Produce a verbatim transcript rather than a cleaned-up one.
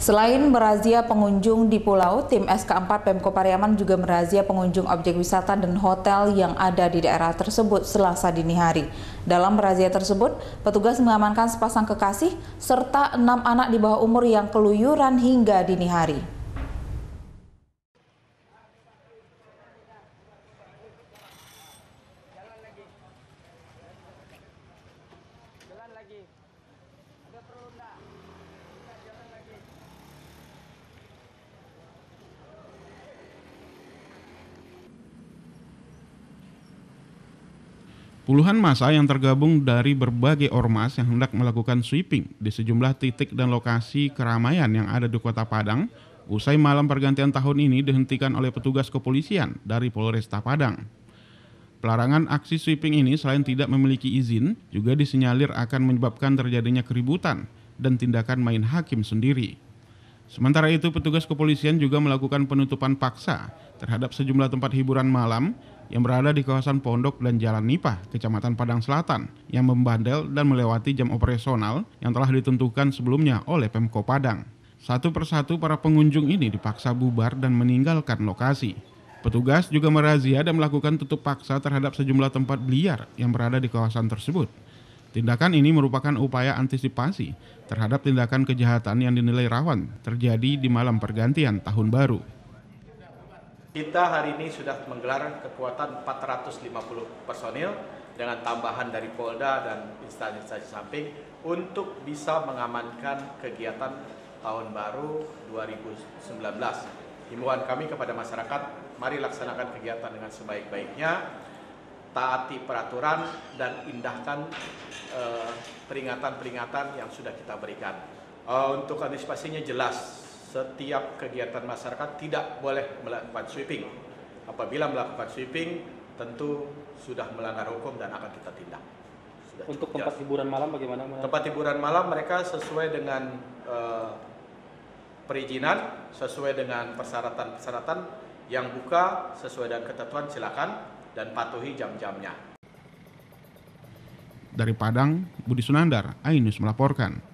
Selain merazia pengunjung di pulau, tim S K empat Pemko Pariaman juga merazia pengunjung objek wisata dan hotel yang ada di daerah tersebut Selasa dini hari. Dalam razia tersebut, petugas mengamankan sepasang kekasih serta enam anak di bawah umur yang keluyuran hingga dini hari. Puluhan massa yang tergabung dari berbagai ormas yang hendak melakukan sweeping di sejumlah titik dan lokasi keramaian yang ada di Kota Padang usai malam pergantian tahun ini dihentikan oleh petugas kepolisian dari Polresta Padang. Pelarangan aksi sweeping ini selain tidak memiliki izin, juga disinyalir akan menyebabkan terjadinya keributan dan tindakan main hakim sendiri. Sementara itu, petugas kepolisian juga melakukan penutupan paksa terhadap sejumlah tempat hiburan malam yang berada di kawasan Pondok dan Jalan Nipah, Kecamatan Padang Selatan, yang membandel dan melewati jam operasional yang telah ditentukan sebelumnya oleh Pemko Padang. Satu persatu para pengunjung ini dipaksa bubar dan meninggalkan lokasi. Petugas juga merazia dan melakukan tutup paksa terhadap sejumlah tempat liar yang berada di kawasan tersebut. Tindakan ini merupakan upaya antisipasi terhadap tindakan kejahatan yang dinilai rawan terjadi di malam pergantian tahun baru. Kita hari ini sudah menggelar kekuatan empat ratus lima puluh personil dengan tambahan dari Polda dan instansi-instansi samping untuk bisa mengamankan kegiatan tahun baru dua ribu sembilan belas. Himbauan kami kepada masyarakat, mari laksanakan kegiatan dengan sebaik-baiknya, taati peraturan dan indahkan peringatan-peringatan yang sudah kita berikan. Uh, untuk antisipasinya jelas, setiap kegiatan masyarakat tidak boleh melakukan sweeping. Apabila melakukan sweeping, tentu sudah melanggar hukum dan akan kita tindak. Sudah untuk tempat jelas. Hiburan malam bagaimana? Tempat hiburan malam mereka sesuai dengan uh, perizinan, sesuai dengan persyaratan-persyaratan yang buka, sesuai dengan ketentuan silakan dan patuhi jam-jamnya. Dari Padang, Budi Sunandar, iNews melaporkan.